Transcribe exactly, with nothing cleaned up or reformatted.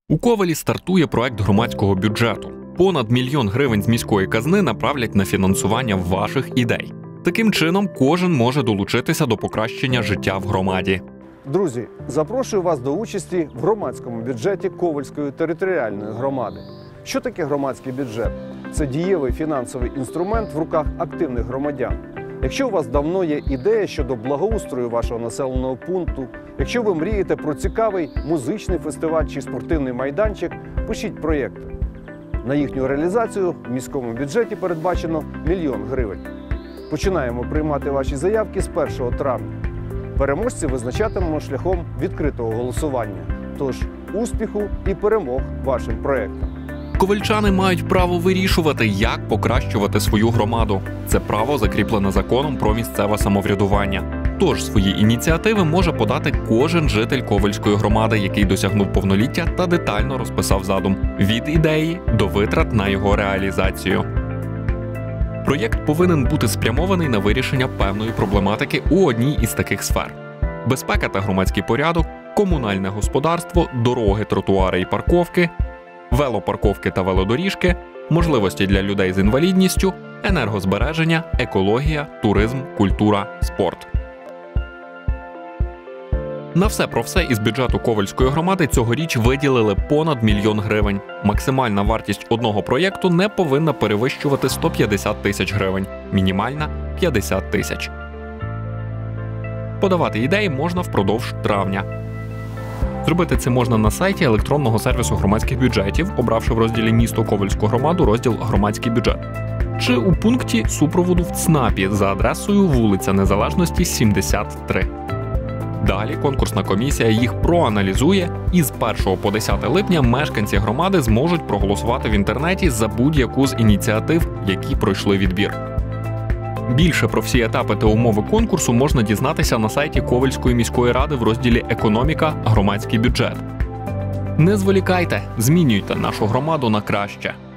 У Ковелі стартує проект громадського бюджету. Понад мільйон гривень з міської казни направлять на фінансування ваших ідей. Таким чином, кожен може долучитися до покращення життя в громаді. Друзі, запрошую вас до участі в громадському бюджеті Ковельської територіальної громади. Що таке громадський бюджет? Це дієвий фінансовий інструмент в руках активних громадян. Якщо у вас давно є ідея щодо благоустрою вашого населеного пункту, якщо ви мрієте про цікавий музичний фестиваль чи спортивний майданчик, пишіть проєкти. На їхню реалізацію в міському бюджеті передбачено мільйон гривень. Починаємо приймати ваші заявки з першого травня. Переможці визначатимемо шляхом відкритого голосування. Тож успіху і перемог вашим проєктам. Ковельчани мають право вирішувати, як покращувати свою громаду. Це право закріплене законом про місцеве самоврядування. Тож свої ініціативи може подати кожен житель Ковельської громади, який досягнув повноліття та детально розписав задум від ідеї до витрат на його реалізацію. Проєкт повинен бути спрямований на вирішення певної проблематики у одній із таких сфер: безпека та громадський порядок, комунальне господарство, дороги, тротуари і парковки, велопарковки та велодоріжки, можливості для людей з інвалідністю, енергозбереження, екологія, туризм, культура, спорт. На все про все із бюджету Ковельської громади цьогоріч виділили понад мільйон гривень. Максимальна вартість одного проєкту не повинна перевищувати сто п'ятдесят тисяч гривень, мінімальна – п'ятдесят тисяч. Подавати ідеї можна впродовж травня. Зробити це можна на сайті електронного сервісу громадських бюджетів, обравши в розділі «Місто Ковельську громаду» розділ «Громадський бюджет», чи у пункті супроводу в ЦНАПі за адресою вулиця Незалежності, сімдесят три. Далі конкурсна комісія їх проаналізує, і з першого по десяте липня мешканці громади зможуть проголосувати в інтернеті за будь-яку з ініціатив, які пройшли відбір. Більше про всі етапи та умови конкурсу можна дізнатися на сайті Ковельської міської ради в розділі «Економіка. Громадський бюджет». Не зволікайте, змінюйте нашу громаду на краще.